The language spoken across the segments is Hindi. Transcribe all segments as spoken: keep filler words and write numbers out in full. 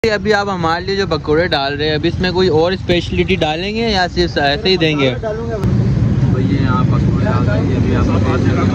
अभी आप हमारे लिए जो पकौड़े डाल रहे हैं, अभी इसमें कोई और स्पेशलिटी डालेंगे या सिर्फ ऐसे ही देंगे? भैया यहाँ पकौड़े आ गए, अभी आप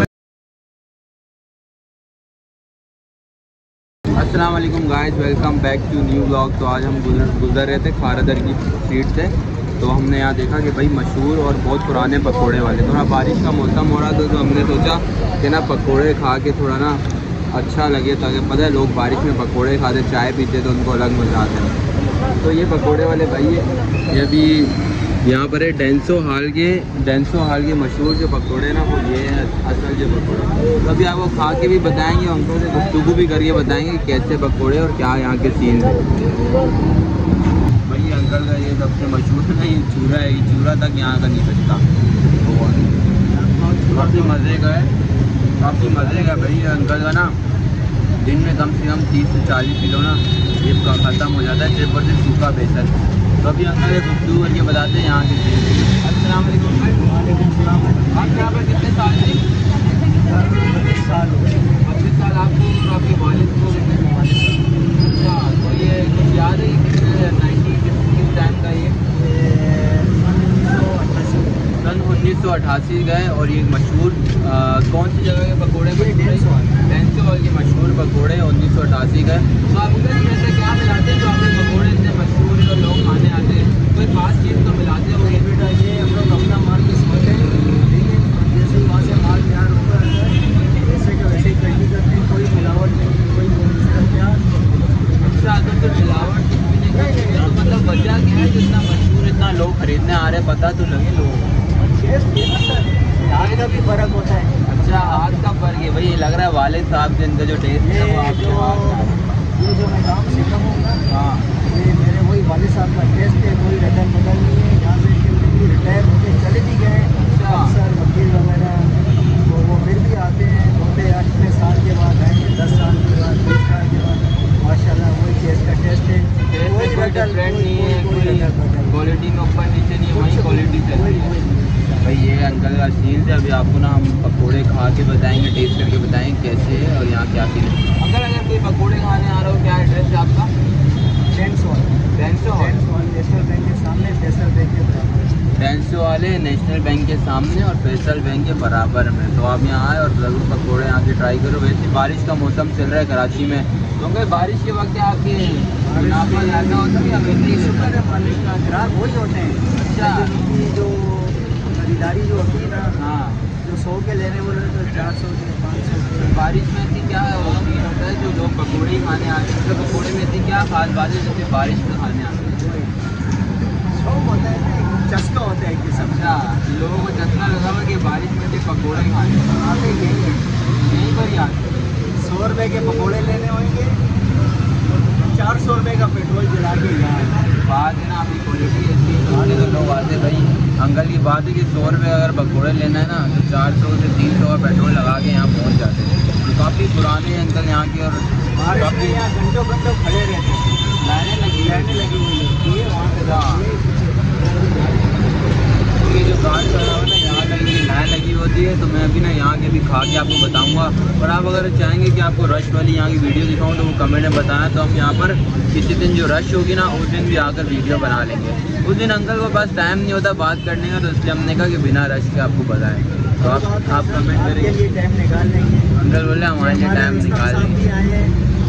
अस्सलाम वालेकुम guys, welcome back to new blog. तो आज हम गुजर गुजर रहे थे खारदर की स्ट्रीट से, तो हमने यहाँ देखा कि भाई मशहूर और बहुत पुराने पकौड़े वाले, थोड़ा बारिश का मौसम हो रहा था तो हमने सोचा कि ना पकौड़े खा के थोड़ा ना अच्छा लगे, ताकि पता है लोग बारिश में पकौड़े खाते चाय पीते तो उनको अलग मजा आता है। तो ये पकौड़े वाले भाई ये अभी यहाँ पर है डेंसो हाल के डेंसो हाल के मशहूर जो पकौड़े ना वो ये है असल जो पकौड़े। तो अभी आपको खा के भी बताएंगे, उनको से गुफ्तगू भी करके बताएंगे कैसे पकौड़े और क्या यहाँ के सीन है। भाई अंकल का ये सबसे मशहूर ना ये चूरा है, ये चूरा तक यहाँ का नहीं बचता, काफ़ी मज़े का है, काफ़ी मज़े का भाई अंकल का ना दिन में कम से कम तीस से चालीस किलो ना ये ख़त्म हो जाता है, सिर्फ और सिर्फ सूखा बेसन। तो अभी अंकल ये गुफ्तगू करके बताते हैं यहाँ के चीज़। अस्सलाम वालेकुम। वालेकुम सलाम। आप यहाँ पर कितने साल से? पच्चीस साल हो गए। पच्चीस साल आपको और आपके वालिद को कितने? अच्छा, तो ये कुछ याद है कितने नाइन्टी किस टाइम का ये? सन उन्नीस सौ अट्ठासी का है। और ये मशहूर कौन सी जगह के पकौड़े? डेंसो हॉल के मशहूर पकौड़े उन्नीस सौ अट्ठासी का है। तो आप इसमें क्या मिलाते हैं जो आपके पकौड़े इतने मशहूर है और लोग खाने आते हैं? कोई खास चीज़ तो मिलाते हैं? वो बेटा ये हम लोग अपना माल किस्मत है, ठीक है, जैसे वहाँ से माल तैयार होता है वैसे का वैसे ही कहीं करते हैं, कोई मिलावट नहीं, कोई प्यार। अच्छा, तो फिर मिलावट कुछ भी नहीं करते तो मतलब वजह क्या है जितना मशहूर इतना लोग खरीदने आ रहे हैं? पता तो लगे लोगों को। आग का भी फ़र्क होता है। अच्छा, आग का फ़र्क है भाई। ये लग रहा है वालिद साहब जिनका जो टेस्ट है वो आपके हाथ, ये जो मैं काम सीखा हूँ ना, हाँ, ये मेरे वही वालिद साहब का टेस्ट है, कोई रटन बदल नहीं है। यहाँ से रिटायर होकर चले भी गए सर वकील वगैरह, तो वो फिर भी आते हैं, बोलते हैं इतने साल के बाद आएंगे, दस साल के बाद, बीस साल के बाद, माशाल्लाह वही टेस्ट का टेस्ट है, कोई डिफरेंट नहीं है, कोई क्वालिटी में ऊपर नीचे नहीं है, वही क्वालिटी से भाई। ये अंकल का सीन से अभी आपको ना हम पकोड़े खा के बताएंगे, टेस्ट करके बताएंगे कैसे है और यहाँ क्या सीन है। अंकल अगर कोई पकोड़े खाने आ रहा हो, क्या एड्रेस है आपका? डेंसो डेंसो नेशनल बैंक के सामने, फैसल बैंक के बराबर। डेंसो वाले नेशनल बैंक के सामने और फैसल बैंक के बराबर में। तो आप यहाँ आए और ज़रूर पकोड़े यहाँ के ट्राई करो। वैसे बारिश का मौसम चल रहा है कराची में, तो अंकल बारिश के वक्त आपके मुनाफा ज़्यादा होता है या वैसे ही शुक्र है बारिश का ग्राहक वही होते हैं? अच्छा, जो खरीदारी जो होती है ना, हाँ, जो सौ के लेने वाले तो चार सौ के पाँच सौ के। बारिश में ऐसी क्या होती होता है जो लोग पकौड़े ही खाने आते हैं? तो पकौड़े में ऐसी क्या खास बात है जैसे बारिश में खाने आते हैं? शौक होता है, चस्का होता है कि समझा, लोगों को चस्का लगा हुआ कि बारिश में से पकौड़े खाने आते हैं, यहीं पर ही आते हैं। सौ रुपये के पकौड़े लेने होंगे, चार सौ रुपये का पेट्रोल जला के यहाँ बात है ना। आपकी क्वालिटी ऐसी खाने तो लोग आते भाई। अंकल की बात है कि सौ रुपये अगर पकौड़े लेना है ना तो चार सौ से तीन सौ का पेट्रोल लगा के यहाँ पहुँच जाते हैं। तो काफ़ी पुराने हैं अंकल यहाँ के, और काफ़ी यहाँ घंटों घंटों खड़े रहते हैं, लाइनें लगी लाइनें लगी हुई होती है वहाँ पर। ये जो गार्ड खड़ा हुआ ना यहाँ लगी लाइन लगी होती है। तो मैं अभी ना यहाँ के भी खा के आपको बताऊँगा। और आप अगर चाहेंगे कि आपको रश वाली यहाँ की वीडियो दिखाऊँ तो वो कमेंट में बताएं, तो हम यहाँ पर किसी दिन जो रश होगी ना उस दिन भी आकर वीडियो बना लेंगे। उस दिन अंकल को पास टाइम नहीं होता बात करने का, तो इसलिए हमने कहा कि बिना रश के आपको बताएं। तो आप आप कमेंट करेंगे, टाइम निकाल लेंगे। अंकल बोले हमारे लिए टाइम निकाल लेंगे।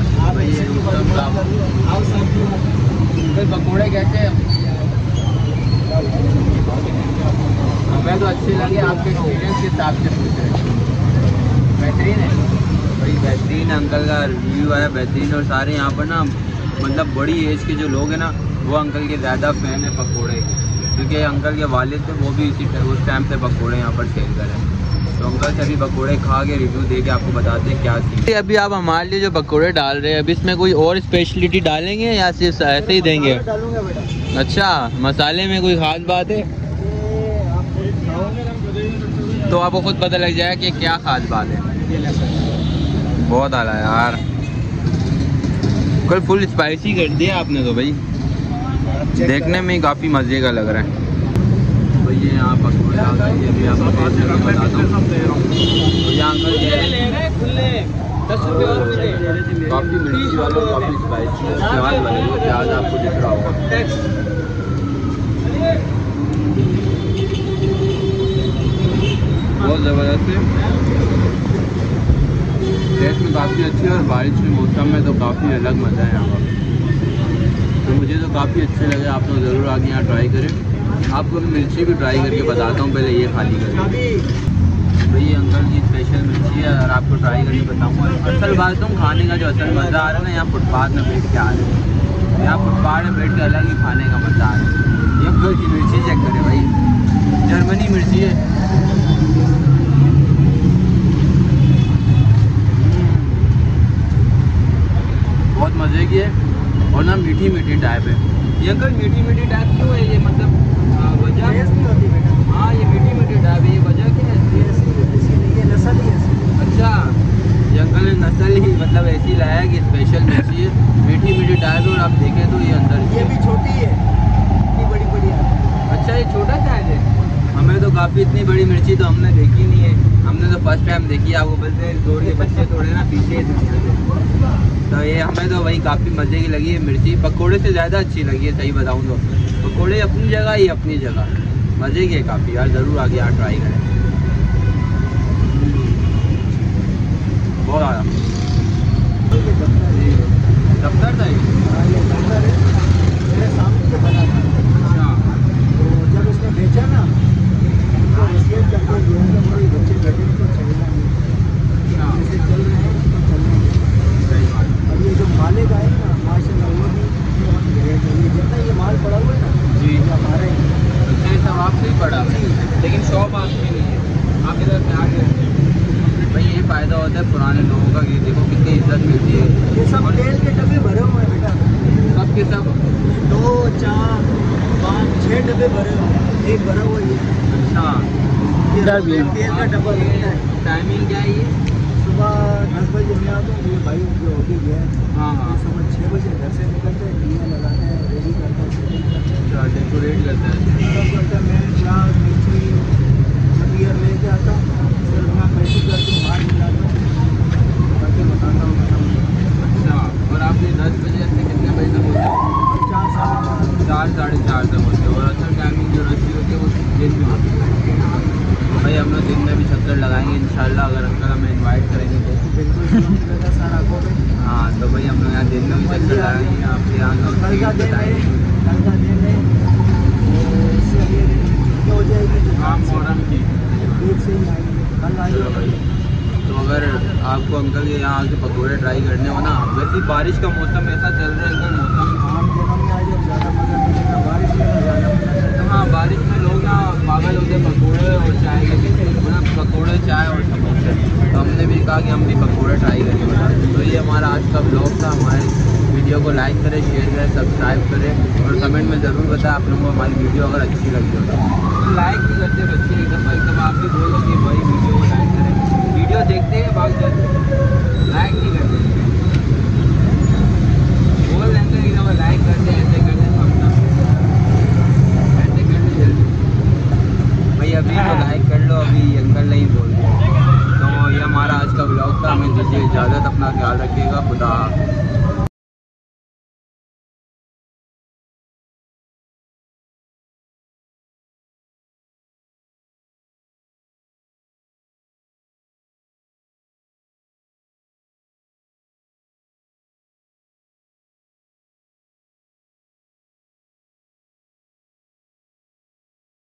पकौड़े कैसे हमें तो अच्छे लगे, आपके एक्सपीरियंस के हिसाब से पूछ रहे हैं। बेहतरीन है भाई, बेहतरीन अंकल का रिव्यू है, बेहतरीन। और सारे यहाँ पर ना मतलब बड़ी एज के जो लोग हैं ना वो अंकल के ज़्यादा फ़ैन है पकौड़े, क्योंकि अंकल के वालिद थे वो भी इसी उस टाइम से पकौड़े यहाँ पर सेल करें। तो अंकल से अभी पकौड़े खा के रिव्यू दे के आपको बताते हैं क्या सीन। अभी आप हमारे लिए जो पकौड़े डाल रहे हैं, अभी इसमें कोई और स्पेशलिटी डालेंगे या सिर्फ ऐसे ही देंगे? अच्छा, मसाले में कोई ख़ास बात है? तो आपको खुद पता लग जाए कि क्या खास बात है। बहुत आला यार, कल फुल स्पाइसी कर दिया आपने तो भाई, देखने में ही काफ़ी मज़े का लग रहा है। भैया यहाँ पकौड़े आ गए, अभी आपको बताता हूँ। तो यहाँ अंकल दस रुपये और मिले। काफ़ी मिर्ची वाले, काफ़ी स्पाइसी प्याज वाले, प्याज आपको दिख रहा होगा। बहुत ज़बरदस्त है, टेस्ट में काफ़ी अच्छी है और बारिश के मौसम में तो काफ़ी अलग मज़ा है यहाँ का। तो मुझे तो काफ़ी अच्छे लगे, आप लोग ज़रूर आके यहाँ ट्राई करें। आपको मिर्ची भी ट्राई करके बताता हूँ, पहले ये खाली करें। भाई ये अंकल की स्पेशल मिर्ची है और आपको ट्राई करके बताऊँगा। असल बात तो खाने का जो असल मज़ा आ रहा है ना, यहाँ फुटपाथ में बैठ के आ रहे हैं। यहाँ फुटपाथ में बैठ के अलग ही खाने का मज़ा आ रहा है। ये अंकल की मिर्ची चेक करें भाई, जर्मनी मिर्ची है। बहुत मज़े की है और ना मीठी मीठी टाइप है। ये अंकल मीठी मीठी टाइप क्यों है ये, मतलब वजह नहीं होती बेटा? हाँ ये मीठी मीठी टाइप है, ये वजह क्या है? ये नस्ल ही है। अच्छा, ये अंकल ने नस्ल ही मतलब ऐसी लाया कि स्पेशल मिर्ची है, मीठी मीठी टाइप है। और आप देखें तो ये अंदर ये भी छोटी है, इतनी बड़ी बड़ी है। अच्छा ये छोटा साइज है। हमें तो काफ़ी इतनी बड़ी मिर्ची तो हमने देखी नहीं है, हमने तो फर्स्ट टाइम देखी है। आपको बोलते हैं दौड़ के बच्चे थोड़े ना पीछे दुनिया से, तो ये हमें तो वही काफ़ी मज़े की लगी है मिर्ची। पकोड़े से ज़्यादा अच्छी लगी है, सही बताऊँ तो। पकोड़े अपनी जगह, ये अपनी जगह मज़े की है काफ़ी यार, ज़रूर आगे यहाँ ट्राई करें। बहुत आया दफ्तर था ये, मेरे सामने से बना था। अच्छा, तो जब उसने बेचा ना तो वसीयत करके जो है हमारे बच्चे बैठे तो चलना नहीं, जैसे चल रहे हैं तो चलने दें। सही बात। अब ये जो मालिक आए ना माशाल्लाह, वो भी बहुत ग्रेट है। ये जितना ये माल पड़ा हुआ है ना जी, हमारा ही है, सब आपसे ही पड़ा है, लेकिन शॉप आपकी नहीं है, आप इधर से आ गए। भाई ये फ़ायदा होता है पुराने लोगों का, ये देखो कितनी इज्जत मिलती है। ये सब तेल के डब्बे भरे हुए हैं बेटा, सब के सब दो चार पाँच छः डब्बे भरे हुए हैं, एक भरा हुआ ये। अच्छा, ये तेल का डब्बा लगता है। टाइमिंग क्या है ये? सुबह दस बजे मैं आता हूँ, ये भाई जो होती है हाँ हाँ सुबह छः बजे घर से निकलते हैं, दिया लगाते हैं, रेडी करते हैं, सेटिंग करते हैं, अच्छा डेकोरेट करते हैं, सब करते हैं। मैं प्याज मिर्ची मटीरियल लेके आता हूँ, फिर मैं पैसे करके बाहर मिलाता हूँ, करके बताता हूँ। अच्छा, और आप ये दस बजे से कितने बजे तक होते हैं? चार साढ़े चार चार साढ़े चार तक होते हैं। और असल टाइमिंग जो रस्सी होती है वो दिन में होती है। भाई हम लोग दिन में भी चक्कर लगाएंगे इंशाल्लाह, अगर अंकल हमें इनवाइट करेंगे तो बिल्कुल सारा को। हाँ तो भाई हम लोग यहाँ दिन में भी चक्कर लगाएंगे, आपके यहाँ हो जाएगी हाँ मोहर्रम की कल आइए भाई। तो अगर आपको अंकल के यहाँ आके पकौड़े ट्राई करने हो ना, वैसे बारिश का मौसम ऐसा चल रहा है अंकल, मौसम बारिश में हाँ बारिश में लोग ना पागल होते हैं पकौड़े और चाय के पीछे, मतलब पकौड़े चाय और समोसे। तो हमने भी कहा कि हम भी पकौड़े ट्राई करेंगे। तो ये हमारा आज का ब्लॉग था। हमारे वीडियो को लाइक करें, शेयर करें, सब्सक्राइब करें और कमेंट में ज़रूर बताएं आप लोगों को हमारी वीडियो अगर अच्छी लगी हो तो लाइक भी करते हैं बच्चे एकदम एकदम आप भी बोलो कि भाई वीडियो को लाइक करें। वीडियो देखते हैं भाग जाते लाइक नहीं करते, बोल रहे हैं एकदम लाइक करते हैं, ऐसे करते समझना ऐसे करते जल्दी भाई अभी तो लाइक कर लो, अभी अंकल नहीं बोल रहे। तो ये हमारा आज का ब्लॉग था, हमें दीजिए इजाज़त, अपना ख्याल रखिएगा, खुदा।